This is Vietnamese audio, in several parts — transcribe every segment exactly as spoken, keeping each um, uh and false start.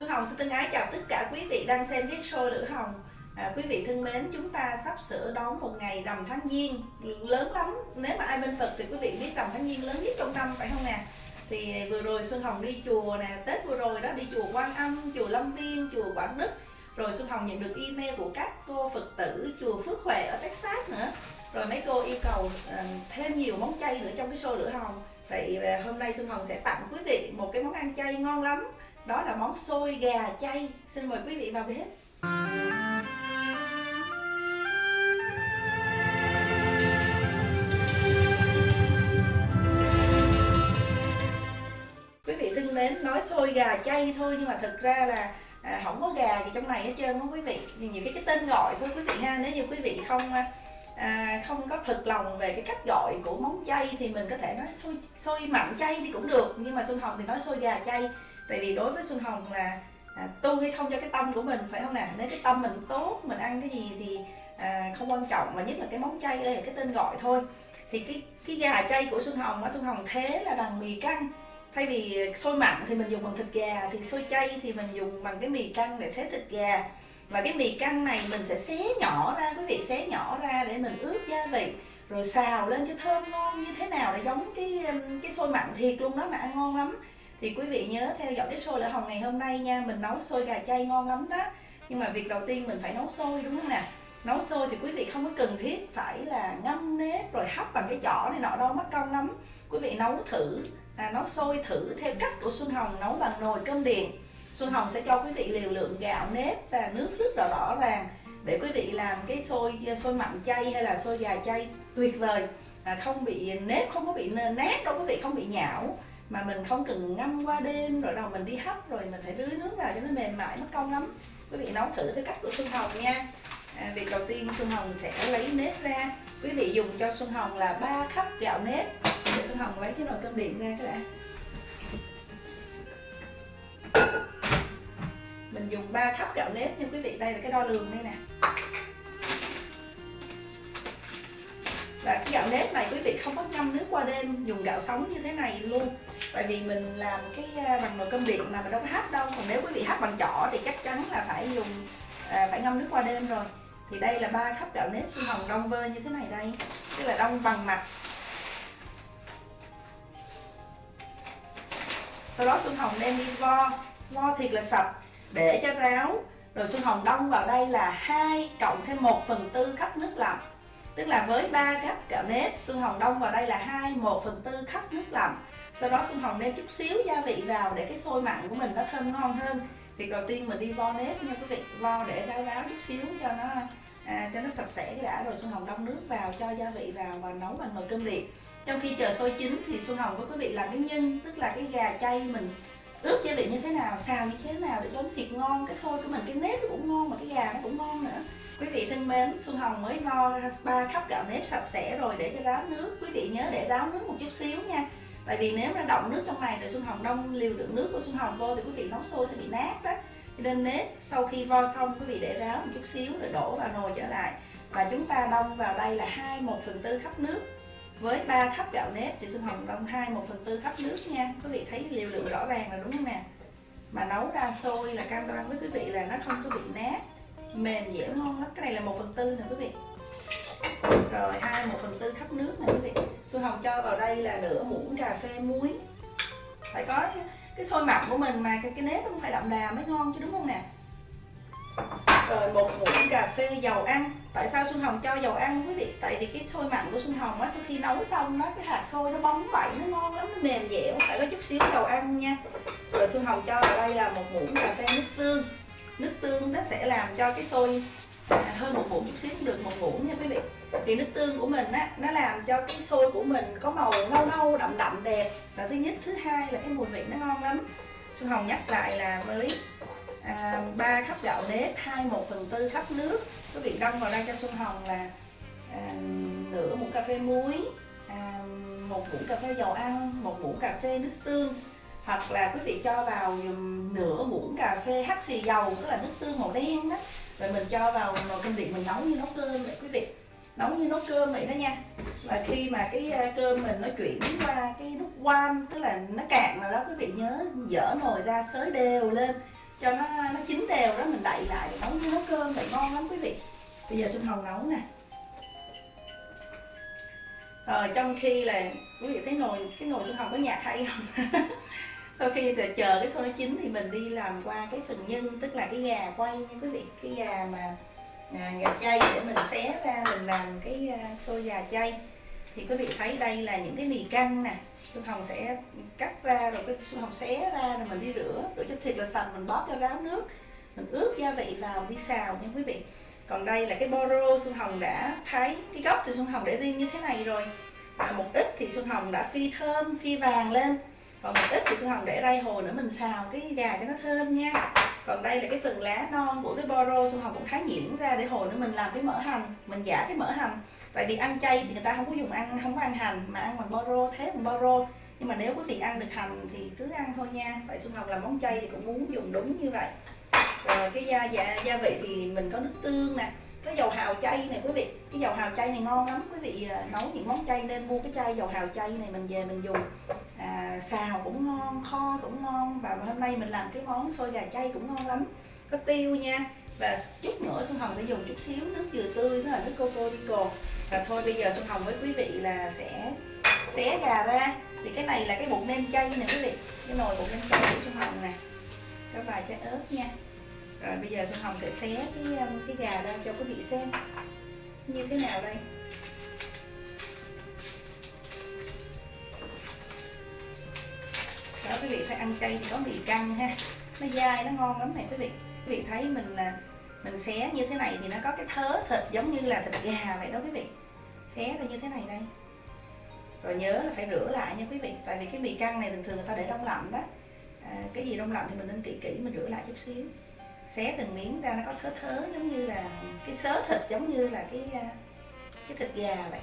Xuân Hồng xin thân ái chào tất cả quý vị đang xem cái show Lửa Hồng. À, quý vị thân mến, chúng ta sắp sửa đón một ngày rằm tháng Giêng lớn lắm. Nếu mà ai bên Phật thì quý vị biết rằm tháng Giêng lớn nhất trong năm, phải không nè? Thì vừa rồi Xuân Hồng đi chùa nè, Tết vừa rồi đó đi chùa Quan Âm, chùa Lâm Viên, chùa Quảng Đức. Rồi Xuân Hồng nhận được email của các cô Phật tử chùa Phước Huệ ở Texas nữa. Rồi mấy cô yêu cầu uh, thêm nhiều món chay nữa trong cái show Lửa Hồng. Vậy uh, hôm nay Xuân Hồng sẽ tặng quý vị một cái món ăn chay ngon lắm. Đó là món xôi gà chay. Xin mời quý vị vào bếp. Quý vị thân mến, nói xôi gà chay thôi nhưng mà thực ra là à, không có gà gì trong này hết trơn đó quý vị. Nhiều cái cái tên gọi thôi quý vị ha. Nếu như quý vị không à, không có thực lòng về cái cách gọi của món chay thì mình có thể nói xôi xôi mặn chay thì cũng được, nhưng mà Xuân Hồng thì nói xôi gà chay. Tại vì đối với Xuân Hồng là à, tu hay không cho cái tâm của mình, phải không nè? Nếu cái tâm mình tốt, mình ăn cái gì thì à, không quan trọng, mà nhất là cái món chay đây là cái tên gọi thôi. Thì cái cái gà chay của Xuân Hồng á, Xuân Hồng thế là bằng mì căng. Thay vì xôi mặn thì mình dùng bằng thịt gà, thì xôi chay thì mình dùng bằng cái mì căng để thế thịt gà. Và cái mì căng này mình sẽ xé nhỏ ra, quý vị xé nhỏ ra để mình ướp gia vị, rồi xào lên cho thơm ngon như thế nào để giống cái cái xôi mặn thiệt luôn đó mà ăn ngon lắm. Thì quý vị nhớ theo dõi cái show Lửa Hồng ngày hôm nay nha, mình nấu xôi gà chay ngon lắm đó. Nhưng mà việc đầu tiên mình phải nấu xôi, đúng không nè? Nấu xôi thì quý vị không có cần thiết phải là ngâm nếp rồi hấp bằng cái chỏ này nọ đâu, mất công lắm. Quý vị nấu thử, à, nấu xôi thử theo cách của Xuân Hồng nấu bằng nồi cơm điện. Xuân Hồng sẽ cho quý vị liều lượng gạo nếp và nước rất là rõ ràng để quý vị làm cái xôi xôi mặn chay hay là xôi gà chay tuyệt vời. À, không bị nếp, không có bị nát đâu quý vị, không bị nhão, mà mình không cần ngâm qua đêm rồi đầu mình đi hấp rồi mình phải rưới nước vào cho nó mềm mại, mất công lắm. Quý vị nấu thử theo cách của Xuân Hồng nha. À, việc đầu tiên Xuân Hồng sẽ lấy nếp ra. Quý vị dùng cho Xuân Hồng là ba khắp gạo nếp. Để Xuân Hồng lấy cái nồi cơm điện ra cái đã. Mình dùng ba khắp gạo nếp nha quý vị, đây là cái đo lường đây nè. Và cái gạo nếp này quý vị không có ngâm nước qua đêm, dùng gạo sống như thế này luôn. Tại vì mình làm cái bằng nồi cơm điện mà mình đâu có hấp đâu. Còn nếu quý vị hấp bằng chỏ thì chắc chắn là phải dùng à, phải ngâm nước qua đêm rồi. Thì đây là ba khắp gạo nếp Xuân Hồng đong vơ như thế này đây, tức là đong bằng mặt. Sau đó Xuân Hồng đem đi vo, vo thiệt là sạch để cho ráo. Rồi Xuân Hồng đong vào đây là hai cộng thêm một phần tư khắp nước lạnh. Tức là với ba gắp gạo nếp, Xuân Hồng đong vào đây là hai một phần tư khắp nước lạnh. Sau đó Xuân Hồng đem chút xíu gia vị vào để cái xôi mặn của mình nó thơm ngon hơn. Việc đầu tiên mình đi vo nếp nha quý vị, vo để ráo ráo chút xíu cho nó à, cho nó sạch sẽ cái đã. Rồi Xuân Hồng đong nước vào, cho gia vị vào và nấu bằng nồi cơm điện. Trong khi chờ sôi chín thì Xuân Hồng với quý vị làm cái nhân, tức là cái gà chay mình ướp gia vị như thế nào, xào như thế nào để giống thịt ngon. Cái xôi của mình, cái nếp nó cũng ngon mà cái gà nó cũng ngon nữa. Quý vị thân mến, Xuân Hồng mới vo ba khắp gạo nếp sạch sẽ rồi để cho ráo nước. Quý vị nhớ để ráo nước một chút xíu nha. Tại vì nếu nó đọng nước trong này rồi Xuân Hồng đông liều lượng nước của Xuân Hồng vô thì quý vị nấu xôi sẽ bị nát đó. Cho nên nếp sau khi vo xong quý vị để ráo một chút xíu rồi đổ vào nồi trở lại. Và chúng ta đông vào đây là hai một phần tư khắp nước. Với ba khắp gạo nếp thì Xuân Hồng đông hai một phần tư khắp nước nha. Quý vị thấy liều lượng rõ ràng là đúng không nè? Mà nấu ra xôi là cam đoan với quý vị là nó không có bị nát, mềm dẻo ngon lắm. Cái này là một phần tư nè quý vị. Rồi hai một phần tư khắp nước nè quý vị. Xuân Hồng cho vào đây là nửa muỗng cà phê muối. Phải có cái xôi mặn của mình mà cái, cái nếp nó cũng phải đậm đà mới ngon chứ, đúng không nè? Rồi một muỗng cà phê dầu ăn. Tại sao Xuân Hồng cho dầu ăn quý vị? Tại vì cái xôi mặn của Xuân Hồng á, sau khi nấu xong đó, cái hạt xôi nó bóng bẩy, nó ngon lắm, nó mềm dẻo, phải có chút xíu dầu ăn nha. Rồi Xuân Hồng cho vào đây là một muỗng cà phê nước tương. Nước tương nó sẽ làm cho cái xôi à, hơn một muỗng chút xíu cũng được, một muỗng nha quý vị. Thì nước tương của mình á, nó làm cho cái xôi của mình có màu nâu nâu đậm đậm đẹp là thứ nhất. Thứ hai là cái mùi vị nó ngon lắm. Xuân Hồng nhắc lại là với à, ba khắp gạo nếp, hai một phần tư khắp nước. Quý vị đong vào đây cho Xuân Hồng là à, nửa muỗng cà phê muối, à, một muỗng cà phê dầu ăn, một muỗng cà phê nước tương, hoặc là quý vị cho vào nửa muỗng cà phê hắc xì dầu, tức là nước tương màu đen đó. Rồi mình cho vào nồi cơm điện, mình nấu như nấu cơm vậy quý vị, nấu như nấu cơm vậy đó nha. Và khi mà cái cơm mình nó chuyển qua cái nút quan, tức là nó cạn rồi đó, quý vị nhớ dỡ nồi ra xới đều lên cho nó nó chín đều đó, mình đậy lại để nấu nấu cơm vậy ngon lắm quý vị. Bây giờ Xuân Hồng nấu nè. Rồi trong khi là quý vị thấy nồi, cái nồi Xuân Hồng có nhạc hay không? Sau khi chờ cái xôi nó chín thì mình đi làm qua cái phần nhân, tức là cái gà quay nha quý vị, cái gà mà à, gà chay để mình xé ra mình làm cái uh, xôi gà chay. Thì quý vị thấy đây là những cái mì căng nè, Xuân Hồng sẽ cắt ra rồi cái Xuân Hồng xé ra rồi mình đi rửa, rửa cho thiệt là sạch, mình bóp cho ráo nước, mình ướp gia vị vào đi xào nha quý vị. Còn đây là cái boro, Xuân Hồng đã thấy cái gốc thì Xuân Hồng để riêng như thế này rồi. À, một ít thì Xuân Hồng đã phi thơm, phi vàng lên. Còn một ít thì Xuân Hồng để ray hồ nữa mình xào cái gà cho nó thơm nha. Còn đây là cái phần lá non của cái boro, Xuân Hồng cũng thái nhuyễn ra để hồi nữa mình làm cái mỡ hành, mình giả cái mỡ hành. Tại vì ăn chay thì người ta không có dùng ăn, không có ăn hành mà ăn bằng boro, thế bằng boro. Nhưng mà nếu quý vị ăn được hành thì cứ ăn thôi nha. Tại Xuân Hồng làm món chay thì cũng muốn dùng đúng như vậy. Rồi cái gia, gia, gia vị thì mình có nước tương nè, có dầu hào chay này quý vị. Cái dầu hào chay này ngon lắm quý vị, nấu những món chay nên mua cái chai dầu hào chay này mình về mình dùng. À, xào cũng ngon, kho cũng ngon. Và hôm nay mình làm cái món xôi gà chay cũng ngon lắm. Có tiêu nha. Và chút nữa Xuân Hồng sẽ dùng chút xíu nước dừa tươi, đó là nước coco pico. Và thôi bây giờ Xuân Hồng với quý vị là sẽ xé gà ra. Thì cái này là cái bột nêm chay nè quý vị, cái nồi bột nêm chay của Xuân Hồng nè, có vài trái ớt nha. Rồi bây giờ Xuân Hồng sẽ xé cái cái gà ra cho quý vị xem như thế nào đây. Đó quý vị thấy ăn chay thì có mì căng ha, nó dai nó ngon lắm này quý vị. Quý vị thấy mình là mình xé như thế này thì nó có cái thớ thịt giống như là thịt gà vậy đó quý vị. Xé ra như thế này đây. Rồi nhớ là phải rửa lại nha quý vị, tại vì cái mì căng này thường thường người ta để đông lạnh đó. À, cái gì đông lạnh thì mình nên kỹ kỹ mình rửa lại chút xíu. Xé từng miếng ra nó có thớ thớ giống như là cái xớ thịt, giống như là cái cái thịt gà vậy.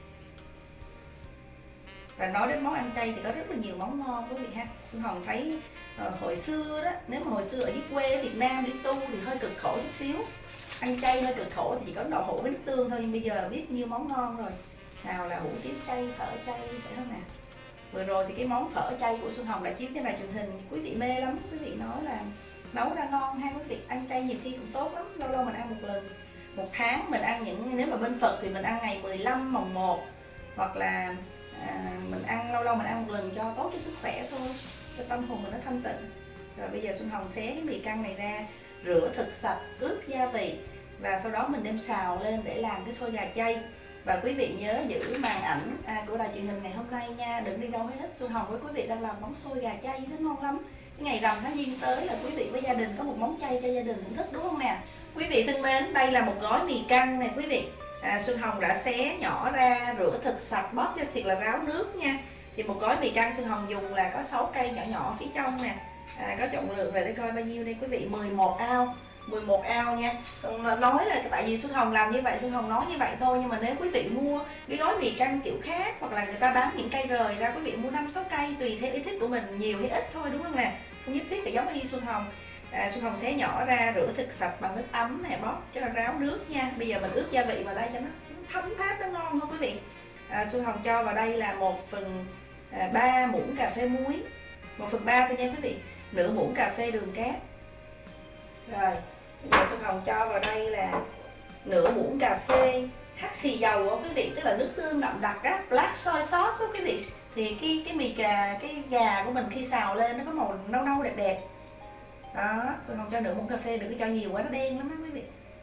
Và nói đến món ăn chay thì có rất là nhiều món ngon quý vị ha. Xuân Hồng thấy uh, hồi xưa đó, nếu mà hồi xưa ở dưới quê ở Việt Nam đi tu thì hơi cực khổ chút xíu, ăn chay hơi cực khổ thì chỉ có đậu hũ với nước tương thôi. Nhưng bây giờ biết nhiêu món ngon rồi, nào là hủ tiếu chay, phở chay, phải không nào? Vừa rồi thì cái món phở chay của Xuân Hồng đã chiếu trên đài truyền hình, quý vị mê lắm, quý vị nói là nấu ra ngon ha quý vị. Ăn chay nhiều khi cũng tốt lắm, lâu lâu mình ăn một lần. Một tháng mình ăn những, nếu mà bên Phật thì mình ăn ngày mười lăm mồng một, hoặc là à, mình ăn lâu lâu mình ăn một lần cho tốt cho sức khỏe thôi, cho tâm hồn mình nó thanh tịnh. Rồi bây giờ Xuân Hồng xé cái mì căng này ra, rửa thật sạch, ướp gia vị và sau đó mình đem xào lên để làm cái xôi gà chay. Và quý vị nhớ giữ màn ảnh à, của đài truyền hình ngày hôm nay nha, đừng đi đâu hết. Xuân Hồng với quý vị đang làm món xôi gà chay rất ngon lắm. Cái ngày rằm tháng Giêng tới là quý vị với gia đình có một món chay cho gia đình thưởng thức, đúng không nè? Quý vị thân mến, đây là một gói mì căng này quý vị. À, Xuân Hồng đã xé nhỏ ra, rửa thật sạch, bóp cho thiệt là ráo nước nha. Thì một gói mì căng Xuân Hồng dùng là có sáu cây nhỏ nhỏ phía trong nè. À, có trọng lượng về để coi bao nhiêu đây quý vị, mười một ao. mười một ao nha. Nói là tại vì Xuân Hồng làm như vậy, Xuân Hồng nói như vậy thôi. Nhưng mà nếu quý vị mua cái gói mì căng kiểu khác, hoặc là người ta bán những cây rời ra, quý vị mua năm sáu cây tùy theo ý thích của mình, nhiều hay ít thôi, đúng không nè? Không nhất thiết phải giống y Xuân Hồng. À, Xuân Hồng xé nhỏ ra, rửa thật sạch bằng nước ấm này, bóp cho nó ráo nước nha. Bây giờ mình ướp gia vị vào đây cho nó thấm tháp, nó ngon không quý vị. À, Xuân Hồng cho vào đây là một phần ba muỗng cà phê muối, một phần ba thôi nha quý vị, nửa muỗng cà phê đường cát. Rồi bây giờ Xuân Hồng cho vào đây là nửa muỗng cà phê hắc xì dầu đó quý vị, tức là nước tương đậm đặc á, black soy sauce đó quý vị. Thì cái cái mì cà, cái gà của mình khi xào lên nó có màu nâu nâu đẹp đẹp. Đó, Xuân Hồng cho nửa muỗng cà phê, đừng có cho nhiều quá nó đen lắm đó quý vị.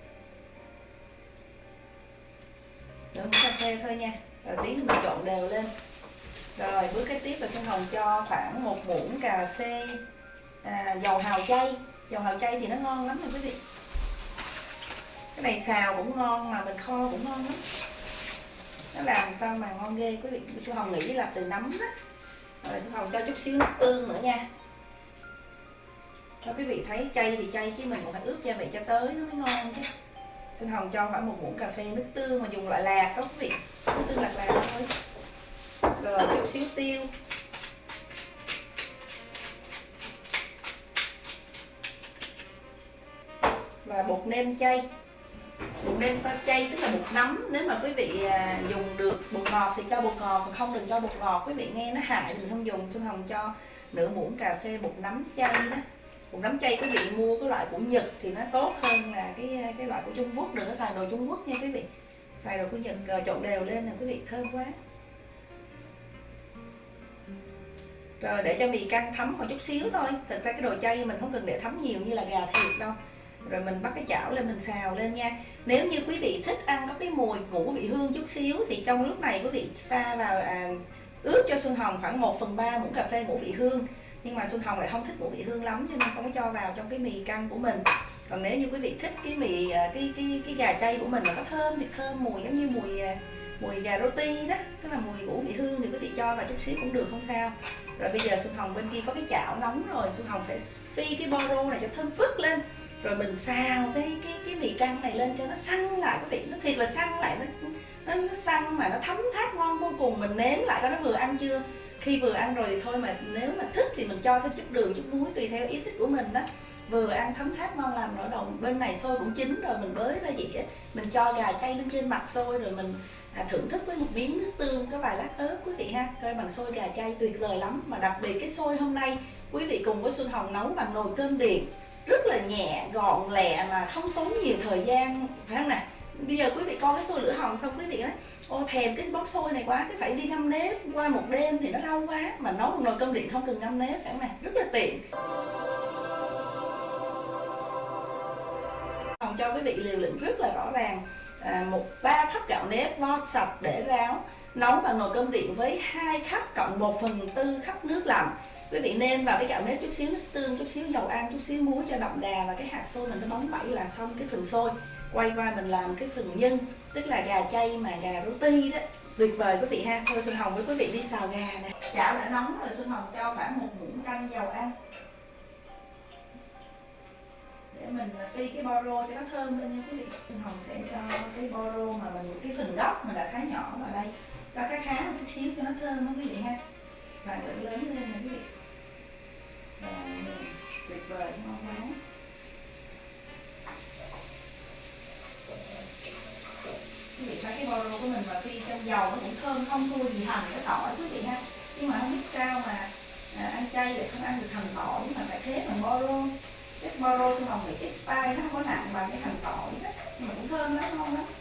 Nửa muỗng cà phê thôi nha. Rồi tí nữa mình trộn đều lên. Rồi bước kế tiếp là Xuân Hồng cho khoảng một muỗng cà phê à, dầu hào chay. Dầu hào chay thì nó ngon lắm rồi quý vị. Cái này xào cũng ngon mà mình kho cũng ngon lắm. Nó làm sao mà ngon ghê quý vị. Xuân Hồng nghĩ là từ nấm đó. Rồi Xuân Hồng cho chút xíu nước tương nữa nha. Cho quý vị thấy chay thì chay chứ mình cũng phải ướp gia vị cho tới nó mới ngon chứ. Xuân Hồng cho khoảng một muỗng cà phê nước tương mà dùng loại lạc đó quý vị. Nước tương lạc lạc thôi. Rồi chút xíu tiêu. Và bột nêm chay. Bột nêm chay tức là bột nấm. Nếu mà quý vị à, dùng được bột ngọt thì cho bột ngọt, còn không đừng cho bột ngọt quý vị nghe nó hại mình không dùng. Xuân Hồng cho nửa muỗng cà phê bột nấm chay đó. Bột nấm chay quý vị mua cái loại của Nhật thì nó tốt hơn là cái cái loại của Trung Quốc, đừng có xài đồ Trung Quốc nha quý vị. Xài đồ của Nhật rồi trộn đều lên nè quý vị, thơm quá. Rồi để cho mì căng thấm một chút xíu thôi. Thực ra cái đồ chay mình không cần để thấm nhiều như là gà thiệt đâu. Rồi mình bắt cái chảo lên mình xào lên nha. Nếu như quý vị thích ăn có cái mùi ngũ vị hương chút xíu thì trong lúc này quý vị pha vào à, ướp cho Xuân Hồng khoảng một phần ba muỗng cà phê ngũ vị hương. Nhưng mà Xuân Hồng lại không thích ngũ vị hương lắm cho nên không có cho vào trong cái mì căng của mình. Còn nếu như quý vị thích cái mì cái cái cái gà chay của mình mà có thơm thì thơm mùi giống như mùi mùi gà roti đó, tức là mùi ngũ vị hương thì quý vị cho vào chút xíu cũng được, không sao. Rồi bây giờ Xuân Hồng bên kia có cái chảo nóng rồi, Xuân Hồng phải phi cái boro này cho thơm phức lên. Rồi mình xào cái cái cái mì căng này lên cho nó săn lại quý vị, nó thiệt là săn lại, nó nó, nó săn mà nó thấm tháp ngon vô cùng. Mình nếm lại coi nó vừa ăn chưa. Khi vừa ăn rồi thì thôi, mà nếu mà thích thì mình cho thêm chút đường, chút muối tùy theo ý thích của mình đó. Vừa ăn thấm tháp ngon lành rồi. Đầu bên này xôi cũng chín rồi, mình bới ra dĩa, mình cho gà chay lên trên mặt xôi rồi mình à, thưởng thức với một miếng nước tương có vài lát ớt quý vị ha. Coi bằng xôi gà chay tuyệt vời lắm. Mà đặc biệt cái xôi hôm nay quý vị cùng với Xuân Hồng nấu bằng nồi cơm điện, rất là nhẹ gọn lẹ mà không tốn nhiều thời gian, phải không nè? Bây giờ quý vị coi cái xôi lửa hồng xong quý vị nói ô thèm cái bó xôi này quá, cái phải đi ngâm nếp qua một đêm thì nó lâu quá, mà nấu một nồi cơm điện không cần ngâm nếp, phải không nè? Rất là tiện. Hồng cho quý vị liều lượng rất là rõ ràng, à, một ba khắp gạo nếp vo sạch để ráo, nấu bằng nồi cơm điện với hai khắp cộng một phần tư khắp nước lạnh. Quý vị nêm vào cái gạo nếp chút xíu nước tương, chút xíu dầu ăn, chút xíu muối cho đậm đà, và cái hạt xôi mình nó bóng bẩy là xong cái phần xôi. Quay qua mình làm cái phần nhân, tức là gà chay mà gà roti đó, tuyệt vời quý vị ha. Thôi Xuân Hồng với quý vị đi xào gà nè. Chảo đã nóng rồi, Xuân Hồng cho khoảng một muỗng canh dầu ăn để mình phi cái boro cho nó thơm lên nha quý vị. Xuân Hồng sẽ cho cái boro mà mình cái phần gốc mình đã thái nhỏ vào đây, cho khá khá một chút xíu cho nó thơm đó quý vị ha. Và lớn lớn lên nè quý vị. Và tuyệt vời ngon quá. Quý vị thấy cái boro của mình mà phi trong dầu nó cũng thơm, không thua gì hành cái tỏi quý vị ha. Nhưng mà không biết sao mà à, ăn chay lại không ăn được hành tỏi mà phải thế bằng boro. Cái boro Xuân Hồng nghĩ cái spice nó không có nặng bằng cái hành tỏi đó, nhưng mà cũng thơm lắm, ngon lắm.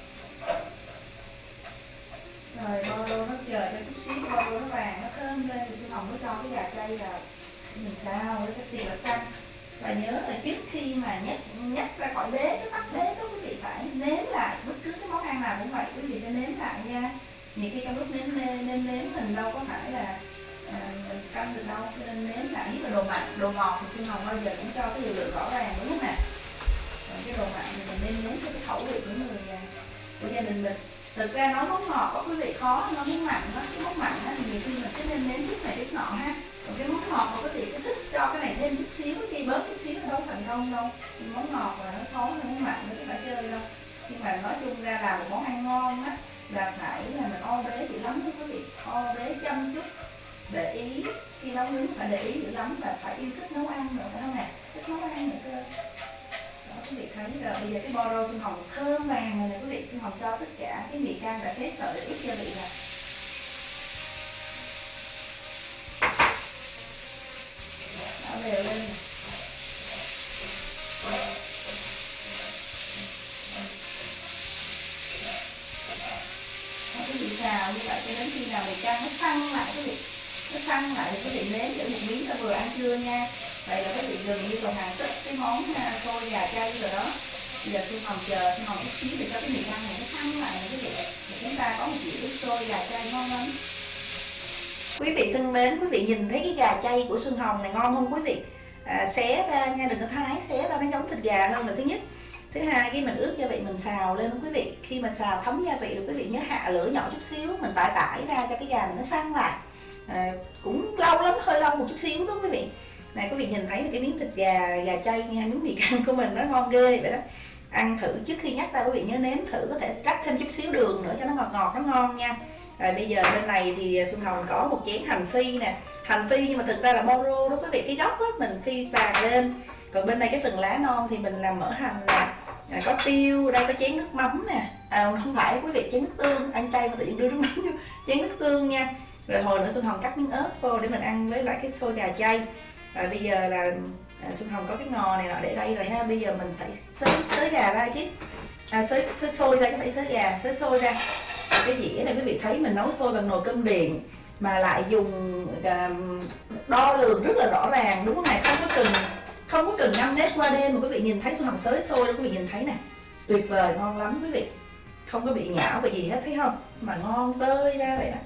Rồi boro nó chờ cho chút xíu boro nó vàng nó thơm lên thì Xuân Hồng mới cho cái gà chay vào mình xào để cái tiền là xanh. Và nhớ là trước khi mà nhắc nhắc ra khỏi bếp, cái tắt bếp đó quý vị phải nếm lại bất cứ cái món ăn nào cũng vậy, quý vị phải nếm lại nha. Nhiều khi trong lúc nếm nếm nếm, nếm mình đâu có phải là à, mình canh được đâu, cho nên nếm lại. Nhất là đồ mặn, đồ ngọt thì Xuân Hồng bao giờ cũng cho cái liều lượng rõ ràng đúng không nè. Còn cái đồ mặn thì mình nên nếm cho cái khẩu vị của người của gia đình mình. Thực ra nói món ngọt có quý vị khó, nói món mặn đó, cái món mặn đó thì nhiều khi mình cứ nên nếm chút này chút nọ ha. Còn cái món ngọt mà quý vị cứ thích cho cái này thêm chút xíu, khi bớt chút xíu nó đâu thành công đâu. Nhưng món ngọt là nó khó hơn món mặn nó phải chơi đâu. Nhưng mà nói chung ra là một món ăn ngon á là phải là mình o bế dữ lắm đó quý vị, o bế chăm chút, để ý khi nấu nướng phải để ý dữ lắm, và phải yêu thích nấu ăn nữa phải không nè, thích nấu ăn nữa cơ. Đó quý vị thấy rồi, bây giờ cái boro Xuân Hồng thơm vàng rồi nè quý vị. Xuân Hồng cho tất cả cái mì căng đã xé sợi ít gia vị nè. Đảo đều lên nè. Quý vị xào như vậy cho đến khi nào mì căng nó săn lại quý vị, nó săn lại thì quý vị nếm để một miếng ta vừa ăn trưa nha. Vậy là quý vị gần như là hàng thích cái món xôi gà chay rồi đó. Bây giờ Xuân Hồng chờ Xuân Hồng chút xíu để cho cái mì căng này nó săn lại quý vị, để chúng ta có một dĩa xôi gà chay ngon lắm. Quý vị thân mến, quý vị nhìn thấy cái gà chay của Xuân Hồng này ngon không quý vị? À, xé ra nha, đừng có thái, xé ra nó giống thịt gà hơn là thứ nhất. Thứ hai, cái mình ướp gia vị mình xào lên quý vị. Khi mà xào thấm gia vị rồi quý vị nhớ hạ lửa nhỏ chút xíu, mình tải tải ra cho cái gà mình nó săn lại. À, cũng lâu lắm, hơi lâu một chút xíu đúng không quý vị? Này quý vị nhìn thấy cái miếng thịt gà gà chay nha, miếng mì căng của mình nó ngon ghê vậy đó. Ăn thử trước khi nhắc ra quý vị nhớ nếm thử, có thể rắc thêm chút xíu đường nữa cho nó ngọt ngọt nó ngon nha. Rồi bây giờ bên này thì Xuân Hồng có một chén hành phi nè. Hành phi nhưng mà thực ra là boro đó quý vị, cái gốc á mình phi vàng lên. Còn bên này cái phần lá non thì mình làm mỡ hành nè. À, có tiêu, đây có chén nước mắm nè. À, không phải quý vị, chén nước tương, ăn chay mà tự nhiên đưa nước mắm vô. Chén nước tương nha. Rồi hồi nữa Xuân Hồng cắt miếng ớt vô để mình ăn với lại cái xôi gà chay. Và bây giờ là à, Xuân Hồng có cái ngò này nọ để đây rồi ha. Bây giờ mình phải xới, xới gà ra chứ, à, xới, xới xôi ra, chứ phải xới gà, xới xôi ra. Cái dĩa này quý vị thấy mình nấu xôi bằng nồi cơm điện mà lại dùng đo lường rất là rõ ràng, đúng không này? Không có cần không có cần ngâm nếp qua đêm mà quý vị nhìn thấy Xuân Hồng xới xôi đó, quý vị nhìn thấy nè, tuyệt vời, ngon lắm quý vị, không có bị nhão bị gì hết, thấy không, mà ngon tơi ra vậy đó.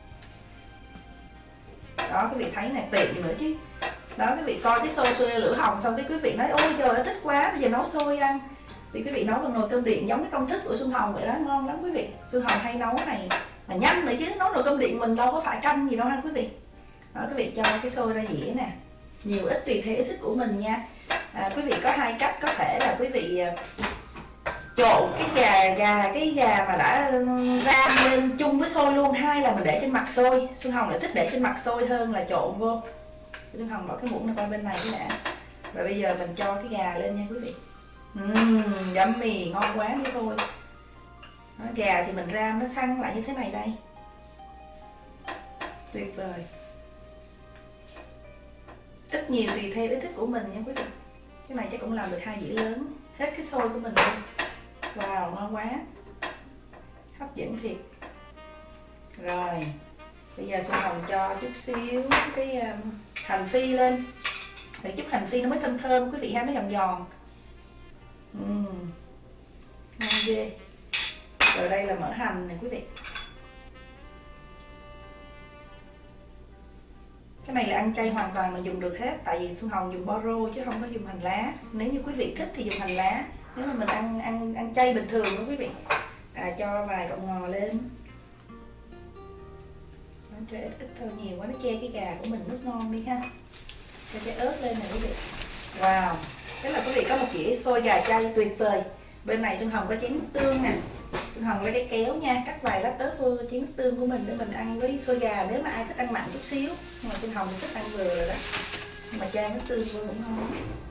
Đó quý vị thấy nè, tiện nữa chứ. Đó quý vị coi cái xôi xôi lửa hồng xong cái quý vị nói ôi trời ơi thích quá, bây giờ nấu xôi ăn. Thì quý vị nấu bằng nồi cơm điện giống cái công thức của Xuân Hồng vậy đó, ngon lắm quý vị. Xuân Hồng hay nấu này mà nhanh nữa chứ, nấu nồi cơm điện mình đâu có phải canh gì đâu ha quý vị. Đó quý vị cho cái xôi ra dĩa nè, nhiều ít tùy theo ý thích của mình nha. À, quý vị có hai cách, có thể là quý vị trộn cái gà gà cái gà mà đã rang lên chung với xôi luôn, hai là mình để trên mặt xôi. Xuân Hồng lại thích để trên mặt xôi hơn là trộn vô. Xuân Hồng bỏ cái muỗng này qua bên này cái đã. Rồi bây giờ mình cho cái gà lên nha quý vị. Uhm, yummy, ngon quá đi thôi. Đó, gà thì mình ram nó săn lại như thế này đây, tuyệt vời. Ít nhiều tùy theo ý thích của mình nha quý vị. Cái này chắc cũng làm được hai dĩa lớn, hết cái xôi của mình luôn. Wow, ngon quá, hấp dẫn thiệt. Rồi bây giờ Xuân Hồng cho chút xíu cái um, hành phi lên, để chút hành phi nó mới thơm thơm quý vị ha, nó giòn giòn. uhm, Ngon ghê. Rồi đây là mỡ hành này quý vị. Cái này là ăn chay hoàn toàn mình dùng được hết, tại vì Xuân Hồng dùng bo rô chứ không có dùng hành lá. Nếu như quý vị thích thì dùng hành lá, nếu mà mình ăn ăn ăn chay bình thường đó quý vị. À, cho vài cọng ngò lên. Nó cho ít ít thôi, nhiều quá nó che cái gà của mình nước ngon đi ha. Cho cái ớt lên này quý vị. Wow, thế là quý vị có một dĩa xôi gà chay tuyệt vời. Bên này Xuân Hồng có chén nước tương nè. Xuân Hồng lấy cái kéo nha, cắt vài lát ớt vô chén nước tương của mình để mình ăn với xôi gà, nếu mà ai thích ăn mặn chút xíu. Nhưng mà Xuân Hồng thì thích ăn vừa rồi đó. Nhưng mà chan nước tương vô cũng ngon.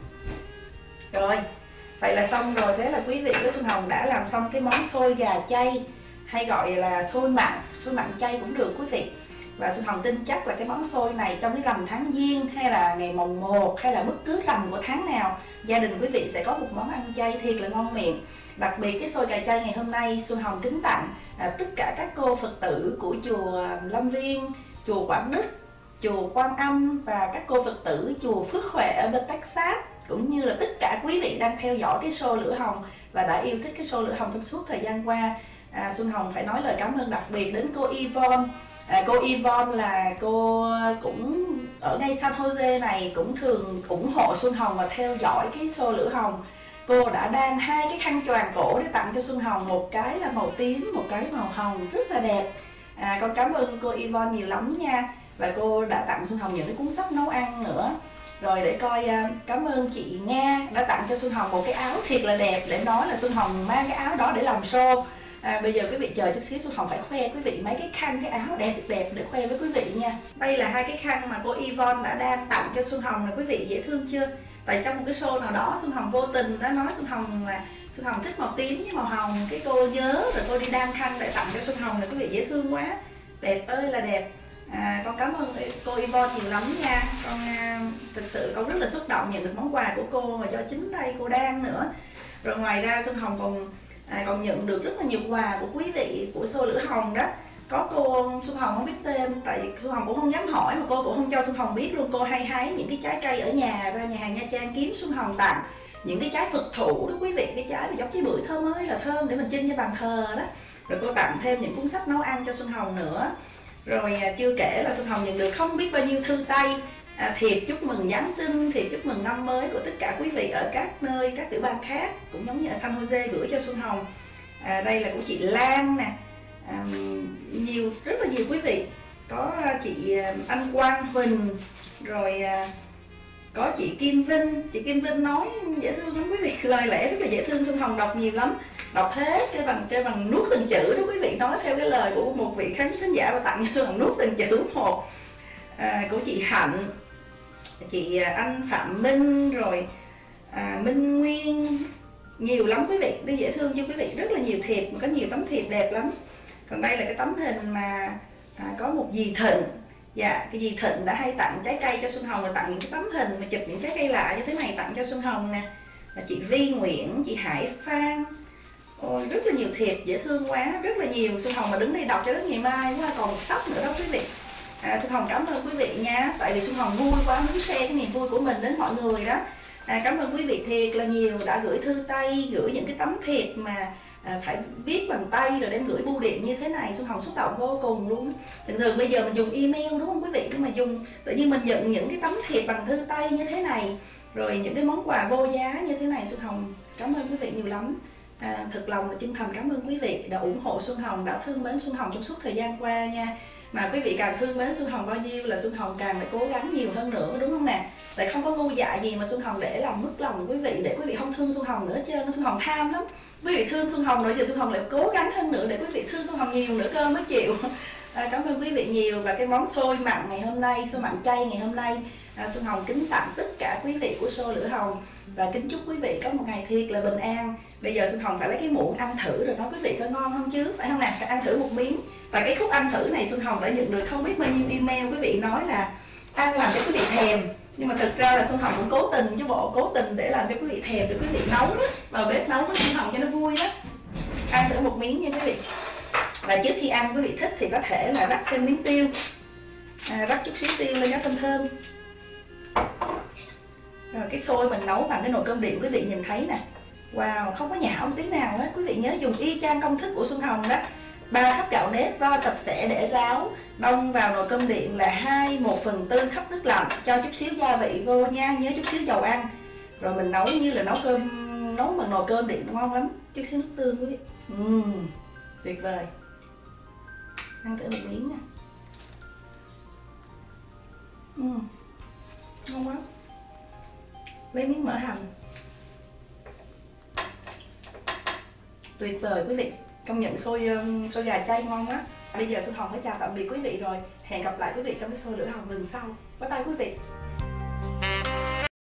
Rồi, vậy là xong rồi. Thế là quý vị với Xuân Hồng đã làm xong cái món xôi gà chay, hay gọi là xôi mặn, xôi mặn chay cũng được quý vị. Và Xuân Hồng tin chắc là cái món xôi này trong cái rằm tháng Giêng hay là ngày mồng một hay là bất cứ rằm của tháng nào, gia đình quý vị sẽ có một món ăn chay thiệt là ngon miệng. Đặc biệt cái xôi gà chay ngày hôm nay Xuân Hồng kính tặng à, tất cả các cô Phật tử của chùa Lâm Viên, chùa Quảng Đức, chùa Quan Âm và các cô Phật tử chùa Phước Huệ ở bên Texas, cũng như là tất cả quý vị đang theo dõi cái show Lửa Hồng và đã yêu thích cái show Lửa Hồng trong suốt thời gian qua. à, Xuân Hồng phải nói lời cảm ơn đặc biệt đến cô Yvonne. À, cô Yvonne là cô cũng ở ngay San Jose này, cũng thường ủng hộ Xuân Hồng và theo dõi cái show Lửa Hồng. Cô đã đan hai cái khăn choàng cổ để tặng cho Xuân Hồng, một cái là màu tím, một cái màu hồng, rất là đẹp. à, Con cảm ơn cô Yvonne nhiều lắm nha. Và cô đã tặng Xuân Hồng những cái cuốn sách nấu ăn nữa. Rồi để coi, cảm ơn chị Nga đã tặng cho Xuân Hồng một cái áo thiệt là đẹp, để nói là Xuân Hồng mang cái áo đó để làm show. À, bây giờ quý vị chờ chút xíu Xuân Hồng phải khoe quý vị mấy cái khăn, cái áo đẹp đẹp để khoe với quý vị nha. Đây là hai cái khăn mà cô Yvonne đã đang tặng cho Xuân Hồng này quý vị, dễ thương chưa? Tại trong một cái show nào đó Xuân Hồng vô tình đã nói Xuân Hồng là Xuân Hồng thích màu tím với màu hồng, cái cô nhớ rồi cô đi đan khăn để tặng cho Xuân Hồng này quý vị, dễ thương quá, đẹp ơi là đẹp. À, con cảm ơn cô Yvonne nhiều lắm nha. Con à, thực sự con rất là xúc động nhận được món quà của cô mà do chính tay cô đan nữa. Rồi ngoài ra Xuân Hồng còn à, còn nhận được rất là nhiều quà của quý vị của show Lửa Hồng đó. Có cô Xuân Hồng không biết tên, tại vì Xuân Hồng cũng không dám hỏi mà cô cũng không cho Xuân Hồng biết luôn. Cô hay hái những cái trái cây ở nhà ra nhà hàng Nha Trang kiếm Xuân Hồng tặng những cái trái Phật thủ đó quý vị, cái trái mà giống trái bưởi thơm ơi là thơm để mình chinh cho bàn thờ đó. Rồi cô tặng thêm những cuốn sách nấu ăn cho Xuân Hồng nữa. Rồi à, chưa kể là Xuân Hồng nhận được không biết bao nhiêu thư tay, à, thiệp chúc mừng Giáng sinh, thiệp chúc mừng năm mới của tất cả quý vị ở các nơi, các tiểu bang khác, cũng giống như ở San Jose gửi cho Xuân Hồng. À, đây là của chị Lan nè, à, nhiều rất là nhiều quý vị, có chị Anh Quang Huỳnh, rồi à, có chị Kim Vinh. Chị Kim Vinh nói dễ thương lắm quý vị, lời lẽ rất là dễ thương, Xuân Hồng đọc nhiều lắm, đọc hết cái bằng cái bằng nuốt từng chữ đó quý vị, nói theo cái lời của một vị khán khán giả và tặng cho Xuân Hồng nuốt từng chữ một. À, của chị Hạnh, chị Anh Phạm Minh, rồi à, Minh Nguyên, nhiều lắm quý vị, nó dễ thương cho quý vị, rất là nhiều thiệp, có nhiều tấm thiệp đẹp lắm. Còn đây là cái tấm hình mà à, có một dì Thịnh, Dạ, cái dì Thịnh đã hay tặng trái cây cho Xuân Hồng, và tặng những cái tấm hình mà chụp những trái cây lạ như thế này tặng cho Xuân Hồng nè. Và chị Vi Nguyễn, chị Hải Phan. Ôi, rất là nhiều thiệp dễ thương quá, rất là nhiều. Xuân Hồng mà đứng đây đọc cho đến ngày mai quá, còn một sắp nữa đó quý vị. À, Xuân Hồng cảm ơn quý vị nha, tại vì Xuân Hồng vui quá muốn share cái niềm vui của mình đến mọi người đó. À, cảm ơn quý vị thiệt là nhiều đã gửi thư tay, gửi những cái tấm thiệp mà à, phải viết bằng tay rồi đem gửi bưu điện như thế này. Xuân Hồng xúc động vô cùng luôn. Thường thường bây giờ mình dùng email đúng không quý vị, nhưng mà dùng tự nhiên mình nhận những cái tấm thiệp bằng thư tay như thế này, rồi những cái món quà vô giá như thế này. Xuân Hồng cảm ơn quý vị nhiều lắm. À, thật lòng là chân thành cảm ơn quý vị đã ủng hộ Xuân Hồng, đã thương mến Xuân Hồng trong suốt thời gian qua nha. Mà quý vị càng thương mến Xuân Hồng bao nhiêu là Xuân Hồng càng phải cố gắng nhiều hơn nữa, đúng không nè? Tại không có ngu dại gì mà Xuân Hồng để làm mất lòng quý vị, để quý vị không thương Xuân Hồng nữa chứ. Xuân Hồng tham lắm, quý vị thương Xuân Hồng rồi giờ Xuân Hồng lại cố gắng hơn nữa để quý vị thương Xuân Hồng nhiều nữa cơ mới chịu. À, cảm ơn quý vị nhiều. Và cái món xôi mặn ngày hôm nay, xôi mặn chay ngày hôm nay, à, Xuân Hồng kính tặng tất cả quý vị của show Lửa Hồng, và kính chúc quý vị có một ngày thiệt là bình an. Bây giờ Xuân Hồng phải lấy cái muỗng ăn thử rồi nói quý vị có ngon không chứ, phải không nè? Phải ăn thử một miếng. Và cái khúc ăn thử này Xuân Hồng đã nhận được không biết bao nhiêu email quý vị nói là ăn làm cho quý vị thèm, nhưng mà thực ra là Xuân Hồng cũng cố tình chứ bộ, cố tình để làm cho quý vị thèm, để quý vị nấu đó, vào bếp nấu với Xuân Hồng cho nó vui đó. Ăn thử một miếng nha quý vị. Và trước khi ăn quý vị thích thì có thể là rắc thêm miếng tiêu, à, rắc chút xíu tiêu lên cho thơm thơm. Rồi cái xôi mình nấu bằng cái nồi cơm điện quý vị nhìn thấy nè. Wow, không có nhão một tí nào hết. Quý vị nhớ dùng y chang công thức của Xuân Hồng đó. Ba cốc gạo nếp vo sạch sẽ để ráo, đông vào nồi cơm điện là hai một phần tư cốc nước lạnh, cho chút xíu gia vị vô nha, nhớ chút xíu dầu ăn. Rồi mình nấu như là nấu cơm, nấu bằng nồi cơm điện ngon lắm. Chút xíu nước tương quý vị. Uhm, tuyệt vời. Ăn thử một miếng nè. Uhm, ngon quá. Lấy miếng mỡ hành. Tuyệt vời quý vị, công nhận xôi xôi gà chay ngon quá. Bây giờ Xuân Hồng phải chào tạm biệt quý vị rồi. Hẹn gặp lại quý vị trong cái show Lửa Hồng lần sau. Bye bye quý vị.